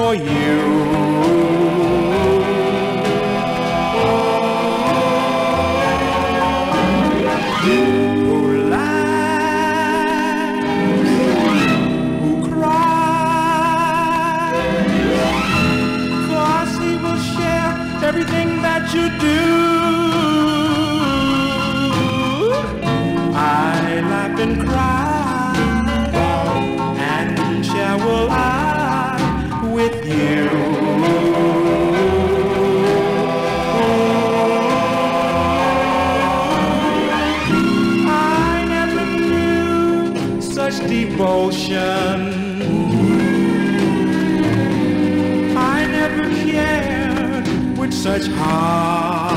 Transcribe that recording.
for you. Who laughs, who cries, 'cause he will share everything that you do. I laugh and cry, and share will I with you. I never knew such devotion. I never cared with such heart.